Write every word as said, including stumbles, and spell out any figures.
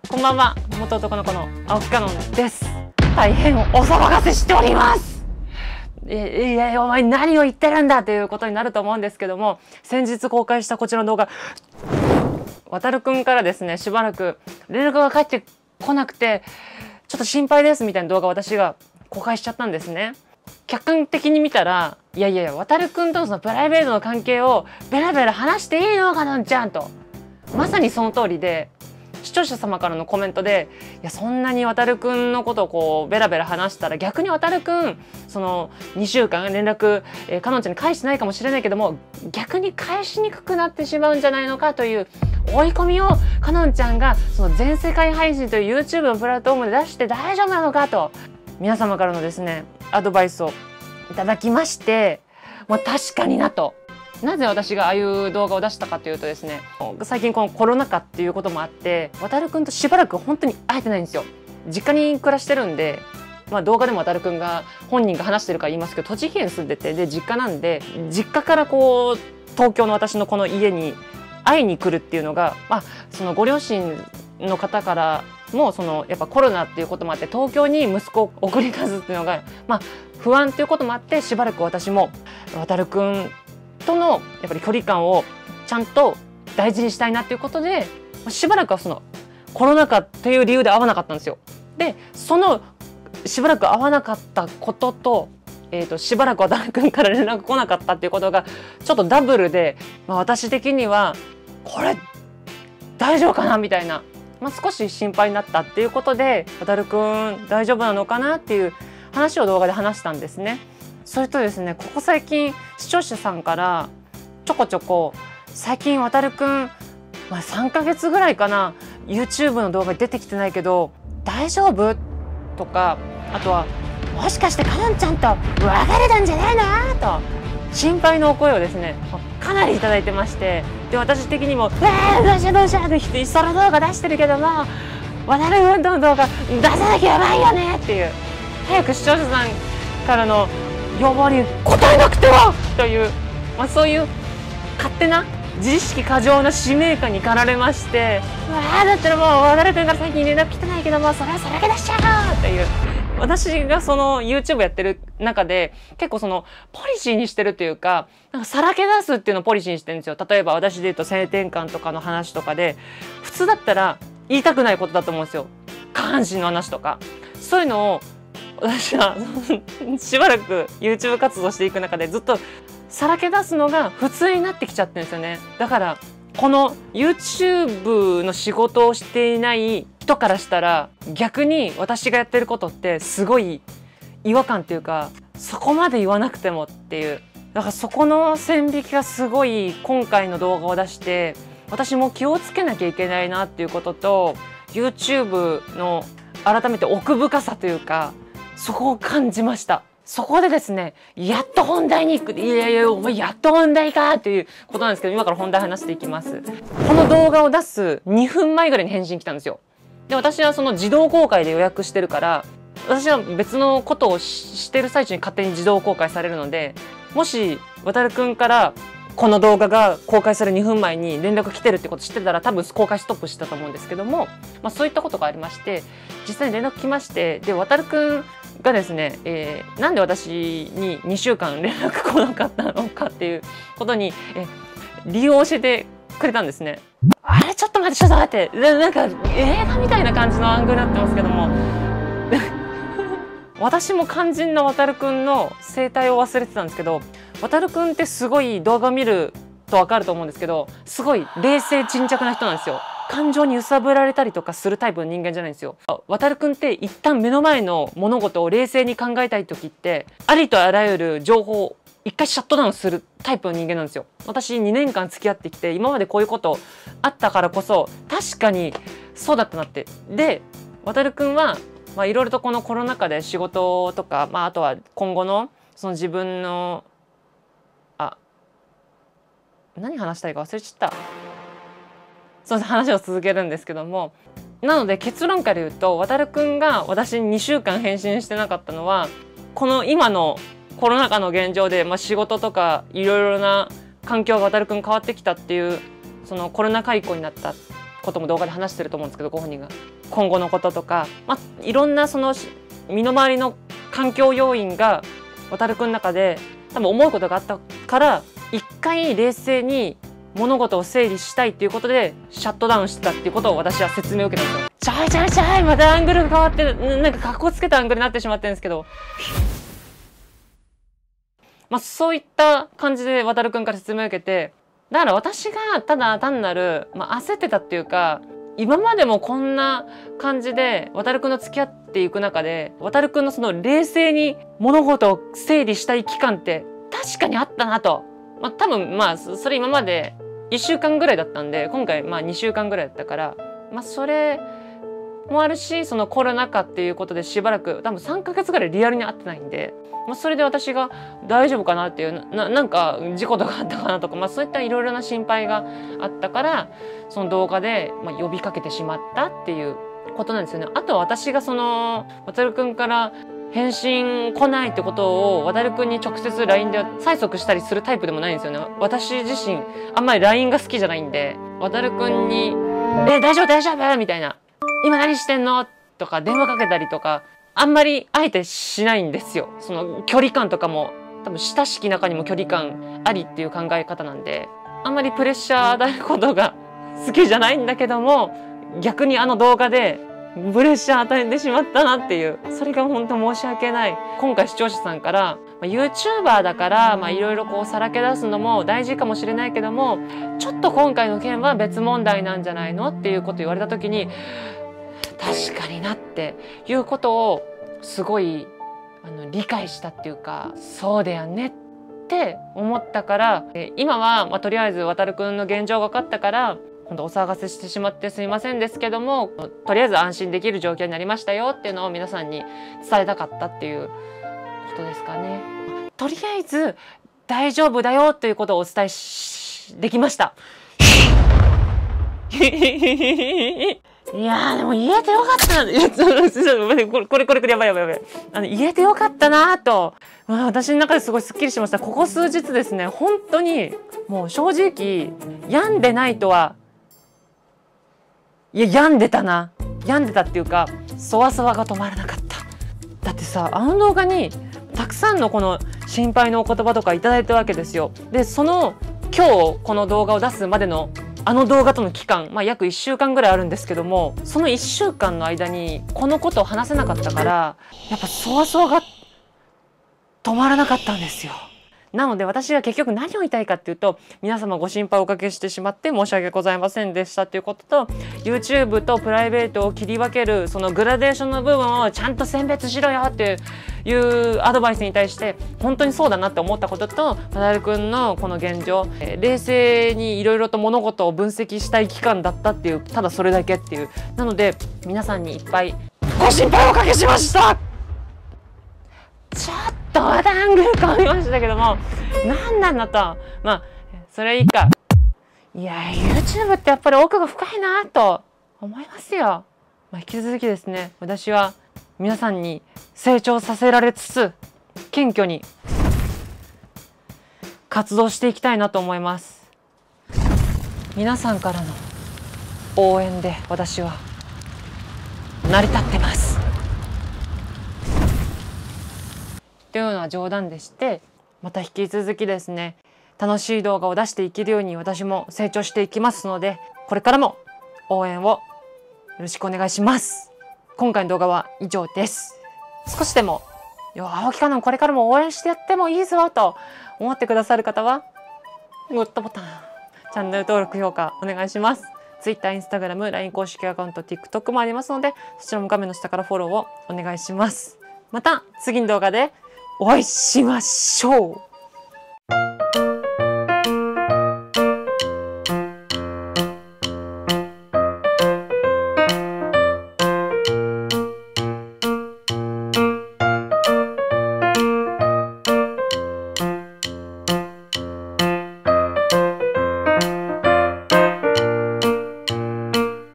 こんばんは、元男の子の青木かのんです。大変お騒がせしております。え、いや、お前何を言ってるんだということになると思うんですけども、先日公開したこちらの動画、わたるくんからですね、しばらく連絡が返ってこなくて、ちょっと心配ですみたいな動画を私が公開しちゃったんですね。客観的に見たら、いやいやいや、わたるくんとのそのプライベートの関係をベラベラ話していいのかのんちゃんと。まさにその通りで、視聴者様からのコメントで、いや、そんなにわたるくんのことをこうベラベラ話したら逆にわたるくんそのにしゅうかん連絡、えー、かのんちゃんに返してないかもしれないけども、逆に返しにくくなってしまうんじゃないのかという追い込みをかのんちゃんがその全世界配信という YouTube のプラットフォームで出して大丈夫なのかと皆様からのですねアドバイスをいただきまして、まあ、確かになと。なぜ私がああいう動画を出したかというとですね、最近このコロナ禍っていうこともあってわたるくんとしばらく本当に会えてないんですよ。実家に暮らしてるんで、まあ、動画でもわたるくんが本人が話してるから言いますけど、栃木県住んでて、で実家なんで実家からこう東京の私のこの家に会いに来るっていうのが、まあ、そのご両親の方からもそのやっぱコロナっていうこともあって東京に息子を送り出すっていうのが、まあ、不安っていうこともあって、しばらく私もわたるくんとのやっぱり距離感をちゃんと大事にしたいなっていうことで、しばらくはそのコロナ禍という理由で会わなかったんですよ。でそのしばらく会わなかったことと、えーとしばらくわたるくんから連絡来なかったっていうことがちょっとダブルで、まあ、私的にはこれ大丈夫かなみたいな、まあ、少し心配になったっていうことで、わたるくん大丈夫なのかなっていう話を動画で話したんですね。それとですね、ここ最近視聴者さんからちょこちょこ最近わたるくん、まあ、さんかげつぐらいかな YouTube の動画に出てきてないけど大丈夫とか、あとはもしかしてかのんちゃんと別れたんじゃないのと心配のお声をですねかなりいただいてまして、で私的にも「えー、どうしようどうしよう」ってソロ動画出してるけどもわたるくんとの動画出さなきゃやばいよねっていう、早く視聴者さんからの要望に応えなくてはという、まあ、そういう勝手な自意識過剰な使命感に駆られまして、ああだったらもうわたるくんから最近連絡来てないけどもそれはさらけ出しちゃうという、私がその YouTube やってる中で結構そのポリシーにしてるというか、なんかさらけ出すっていうのをポリシーにしてるんですよ。例えば私で言うと性転換とかの話とかで普通だったら言いたくないことだと思うんですよ。下半身の話とかそういうのを私はしばらく YouTube 活動していく中でずっとさらけ出すのが普通になってきちゃってるんですよね。だからこの YouTube の仕事をしていない人からしたら逆に私がやってることってすごい違和感っていうか、そこまで言わなくてもっていう、だからそこの線引きがすごい今回の動画を出して私も気をつけなきゃいけないなっていうことと、 YouTube の改めて奥深さというかそこを感じました。そこでですね、やっと本題に行く。いやいや、お前やっと本題かっていうことなんですけど、今から本題話していきます。この動画を出すにふんまえぐらいに返信来たんですよ。で、私はその自動公開で予約してるから、私は別のことをしてる最中に勝手に自動公開されるので、もし、わたるくんからこの動画が公開されるにふんまえに連絡来てるってこと知ってたら多分公開ストップしてたと思うんですけども、まあ、そういったことがありまして、実際に連絡来まして、で、わたるくんがですね、えー、なんで私ににしゅうかん連絡来なかったのかっていうことに、えー、理由を教えてくれたんですね。あれちょっと待ってちょっと待ってなんか映画みたいな感じのアングルになってますけども私も肝心なわたるくんの生態を忘れてたんですけど、わたるくんってすごい動画を見ると分かると思うんですけど、すごい冷静沈着な人なんですよ。感情に揺さぶられたりとかするタイプの人間じゃないんですよ。わたるくんって一旦目の前の物事を冷静に考えたい時ってありとあらゆる情報を一回シャットダウンするタイプの人間なんですよ。私にねんかん付き合ってきて今までこういうことあったからこそ確かにそうだったなって。で、わたるくんはまあいろいろとこのコロナ禍で仕事とか、まあ、あとは今後のその自分のあ何話したいか忘れちゃった。その話を続けるんですけども、なので結論から言うとわたるくんが私ににしゅうかん返信してなかったのはこの今のコロナ禍の現状で、まあ、仕事とかいろいろな環境がわたるくん変わってきたっていうそのコロナ禍以降になったことも動画で話してると思うんですけど、ご本人が今後のこととか、まあ、いろんなその身の回りの環境要因が航くんの中で多分思うことがあったから一回冷静に物事を整理したいっていうことでシャットダウンしてたっていうことを私は説明を受けたんですよ。ちゃいちゃいちゃいまたアングルが変わってる、なんか格好つけたアングルになってしまってるんですけど、まあそういった感じで航くんから説明を受けて、だから私がただ単なる、まあ、焦ってたっていうか、今までもこんな感じで航くんの付き合っていく中で航くんのその冷静に物事を整理したい期間って確かにあったなと。まあ多分まあそれ今までいっしゅうかんぐらいだったんで、今回まあにしゅうかんぐらいだったから、まあそれもあるし、そのコロナ禍っていうことでしばらく多分さんかげつぐらいリアルに会ってないんで、まあ、それで私が大丈夫かなっていうな、なんか事故とかあったかなとか、まあ、そういったいろいろな心配があったからその動画でまあ呼びかけてしまったっていうことなんですよね。あとは私がその航くんから返信来ないってことを航くんに直接 ライン で催促したりするタイプでもないんですよね。私自身あんまり ライン が好きじゃないんで、航くんに「え大丈夫大丈夫?」みたいな「今何してんの?」とか電話かけたりとかあんまりあえてしないんですよ。その距離感とかも多分親しき中にも距離感ありっていう考え方なんで、あんまりプレッシャー与えることが好きじゃないんだけども、逆にあの動画でプレッシャー与えてしまったなっていう、それが本当申し訳ない。今回視聴者さんから、まあ、YouTuber だからまあいろいろこうさらけ出すのも大事かもしれないけども、ちょっと今回の件は別問題なんじゃないのっていうこと言われた時に、確かになっていうことをすごいあの理解したっていうか、そうだよねって思ったから、今は、まあ、とりあえず航くんの現状が分かったから本当お騒がせしてしまってすいませんですけども、とりあえず安心できる状況になりましたよっていうのを皆さんに伝えたかったっていうことですかね。とりあえず大丈夫だよということをお伝えしできました。いやーでも言えてよかったな。いや、これこれこれこれやばいやばいやばい。あの言えてよかったなと、まあ、私の中ですごいスッキリしました。ここ数日ですね、本当にもう正直病んでないとは、いや病んでたな。病んでたっていうか、そわそわが止まらなかった。だってさ、あの動画にたくさんのこの心配のお言葉とかいただいたわけですよ。で、その今日この動画を出すまでのあの動画との期間、まあ、約いっしゅうかんぐらいあるんですけども、そのいっしゅうかんの間にこのことを話せなかったから、やっぱそわそわが止まらなかったんですよ。なので私は結局何を言いたいかっていうと、皆様ご心配をおかけしてしまって申し訳ございませんでしたっていうことと、 YouTube とプライベートを切り分けるそのグラデーションの部分をちゃんと選別しろよっていうアドバイスに対して本当にそうだなって思ったことと、航くんのこの現状、冷静にいろいろと物事を分析したい期間だったっていう、ただそれだけっていう。なので皆さんにいっぱいご心配をおかけしました。ちょっとまたアングル変わりましたけども、何なんだと、まあそれいいか。いや YouTube ってやっぱり奥が深いなと思いますよ。まあ、引き続きですね、私は皆さんに成長させられつつ謙虚に活動していきたいなと思います。皆さんからの応援で私は成り立ってます。というのは冗談でして、また引き続きですね、楽しい動画を出していけるように私も成長していきますので、これからも応援をよろしくお願いします。今回の動画は以上です。少しでも青木かのんこれからも応援してやってもいいぞと思ってくださる方はグッドボタン、チャンネル登録、評価お願いします。Twitter、Instagram、ライン 公式アカウント、TikTok もありますので、そちらも画面の下からフォローをお願いします。また次の動画でお会いしましょう。